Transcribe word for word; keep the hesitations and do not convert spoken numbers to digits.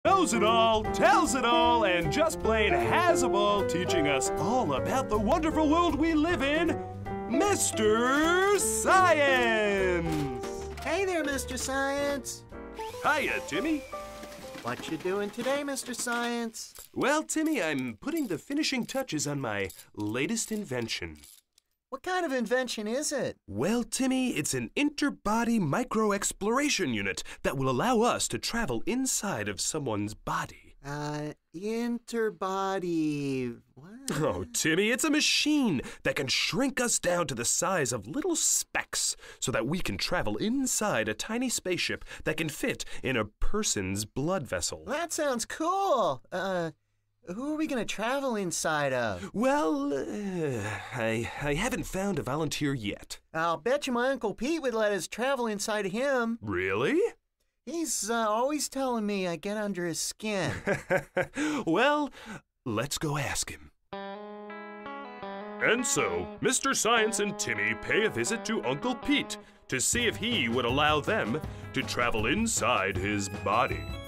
Knows it all, tells it all, and just plain has a ball teaching us all about the wonderful world we live in, Mister Science! Hey there, Mister Science. Hiya, Timmy. What you doing today, Mister Science? Well, Timmy, I'm putting the finishing touches on my latest invention. What kind of invention is it? Well, Timmy, it's an interbody micro-exploration unit that will allow us to travel inside of someone's body. Uh, interbody... what? Oh, Timmy, it's a machine that can shrink us down to the size of little specks so that we can travel inside a tiny spaceship that can fit in a person's blood vessel. That sounds cool. Uh... Who are we going to travel inside of? Well, uh, I, I haven't found a volunteer yet. I'll bet you my Uncle Pete would let us travel inside of him. Really? He's uh, always telling me I get under his skin. Well, let's go ask him. And so, Mister Science and Timmy pay a visit to Uncle Pete to see if he would allow them to travel inside his body.